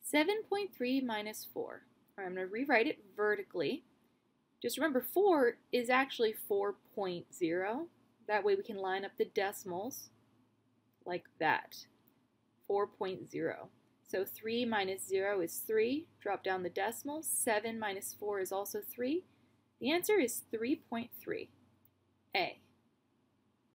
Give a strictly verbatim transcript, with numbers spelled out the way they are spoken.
seven point three minus four. All right, I'm going to rewrite it vertically. Just remember, four is actually four point zero. That way we can line up the decimals like that. four point zero. So three minus zero is three. Drop down the decimals. seven minus four is also three. The answer is three point three. A.